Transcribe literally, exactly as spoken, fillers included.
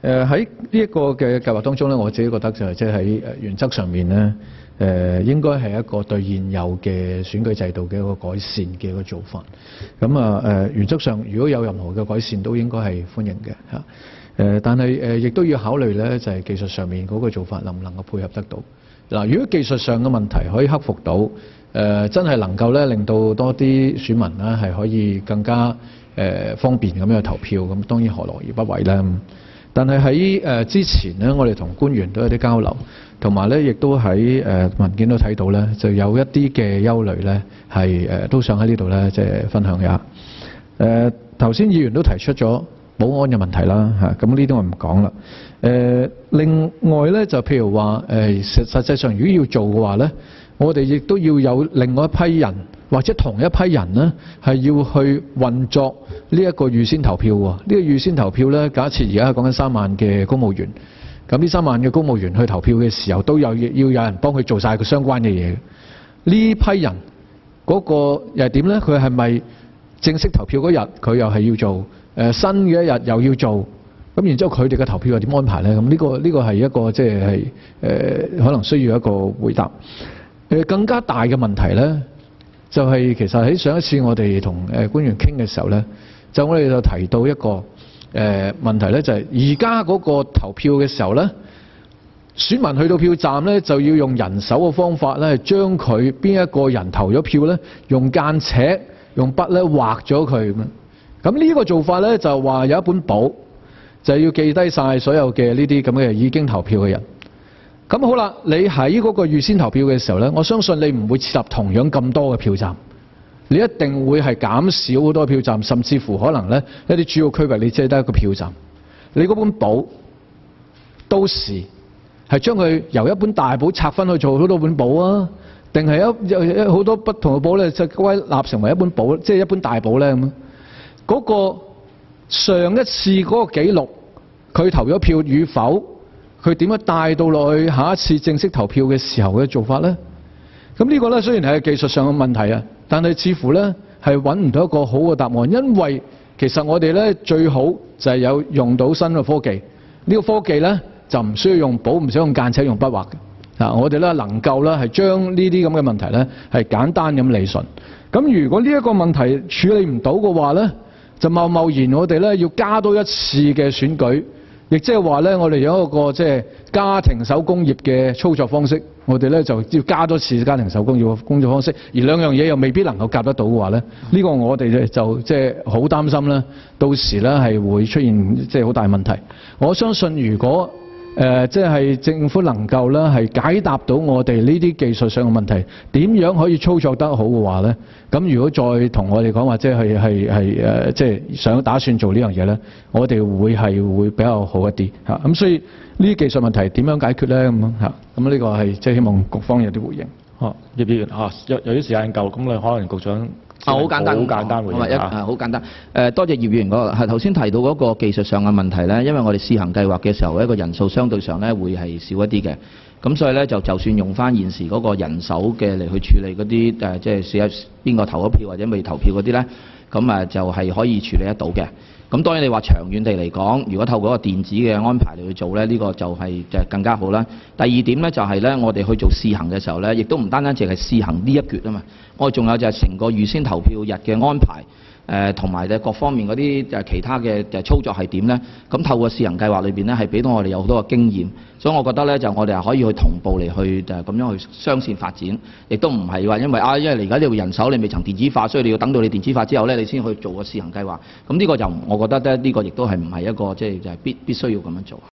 誒喺呢一個嘅計劃當中咧，我自己覺得就係即係喺誒原則上面咧，誒、呃、應該係一個對現有嘅選舉制度嘅一個改善嘅一個做法。咁啊誒原則上如果有任何嘅改善，都應該係歡迎嘅嚇。誒、呃、但係誒亦都要考慮咧，就係、是、技術上面嗰個做法能唔能夠配合得到。嗱，如果技術上嘅問題可以克服到，誒、呃、真係能夠咧令到多啲選民咧係可以更加誒、呃、方便咁樣去投票，咁當然何樂而不為咧？但係喺誒之前咧，我哋同官員都有啲交流，同埋咧亦都喺誒文件都睇到咧，就有一啲嘅憂慮咧，係誒都想喺呢度咧即係分享一下。誒頭先議員都提出咗保安嘅問題啦，嚇咁呢啲我唔講啦。誒另外咧就譬如話誒實實際上如果要做嘅話咧，我哋亦都要有另外一批人或者同一批人呢，係要去運作呢一個預先投票喎。呢、這個預先投票咧，假設而家講緊三萬嘅公務員，咁呢三萬嘅公務員去投票嘅時候，都有要有人幫佢做晒佢相關嘅嘢。呢批人嗰、那個又係點咧？佢係咪正式投票嗰日佢又係要做？誒、呃、新嘅一日又要做？咁然之後佢哋嘅投票又點安排咧？咁呢、這個呢、這個係一個即係係誒可能需要一個回答。誒更加大嘅問題咧，就係、是、其實喺上一次我哋同誒官員傾嘅時候咧，就我哋就提到一個誒、呃、問題咧，就係而家嗰個投票嘅時候咧，選民去到票站咧就要用人手嘅方法咧，將佢邊一個人投咗票咧，用間尺用筆咧畫咗佢咁。咁呢個做法咧就話有一本簿，就要記低晒所有嘅呢啲咁嘅已經投票嘅人。咁好啦，你喺嗰個預先投票嘅時候咧，我相信你唔會設立同樣咁多嘅票站，你一定會係減少好多票站，甚至乎可能咧一啲主要區域你只係得一個票站。你嗰本簿到時係將佢由一本大簿拆分去做好多本簿啊，定係一有好多不同嘅簿咧就歸納成為一本簿，即係一本大簿咧咁？嗰個上一次嗰個記錄，佢投咗票與否？佢點樣帶到落去下一次正式投票嘅時候嘅做法呢？咁呢個呢，雖然係技術上嘅問題啊，但係似乎呢係揾唔到一個好嘅答案，因為其實我哋呢最好就係有用到新嘅科技，呢、這個科技呢，就唔需要用簿，唔需要用間尺，用筆畫嘅。啊，我哋呢能夠呢係將呢啲咁嘅問題呢係簡單咁理順。咁如果呢一個問題處理唔到嘅話呢，就貿貿然我哋呢要加多一次嘅選舉。亦即係話咧，我哋有一個即係家庭手工業嘅操作方式，我哋咧就要加多次家庭手工業嘅工作方式，而兩樣嘢又未必能夠夾得到嘅話咧，呢、呢個我哋就即係好擔心啦。到時咧係會出現即係好大問題。我相信如果誒即係政府能夠咧係解答到我哋呢啲技術上嘅問題，點樣可以操作得好嘅話咧，咁如果再同我哋講話，即係係係誒即係想打算做呢樣嘢咧，我哋會係會比較好一啲嚇。咁所以呢啲技術問題點樣解決咧咁樣嚇？咁呢個係即係希望局方有啲回應。 哦，葉議員啊，由由於時間夠，咁你可能局長啊好簡單， 好簡單回應一啊好簡單。誒多謝葉議員嗰個係頭先提到嗰個技術上嘅問題咧，因為我哋試行計劃嘅時候，一個人數相對上咧會係少一啲嘅，咁所以咧就就算用翻現時嗰個人手嘅嚟去處理嗰啲誒，即係試下邊個投咗票或者未投票嗰啲咧，咁啊就係可以處理得到嘅。咁當然你話長遠地嚟講，如果透過一個電子嘅安排嚟去做咧，呢、這個就係就更加好啦。第二點咧就係咧，我哋去做試行嘅時候咧，亦都唔單單淨係試行呢一橛啊嘛，我哋仲有就係成個預先投票日嘅安排，誒同埋嘅各方面嗰啲誒其他嘅誒操作係點咧？咁透過試行計劃裏邊咧，係俾到我哋有好多嘅經驗，所以我覺得咧就我哋係可以去同步嚟去誒咁樣去雙線發展，亦都唔係話因為啊，因為你而家呢度人手你未曾電子化，所以你要等到你電子化之後咧，你先去做個試行計劃。咁呢個就我覺得咧，呢個亦都係唔係一個即係就係必必須要咁樣做。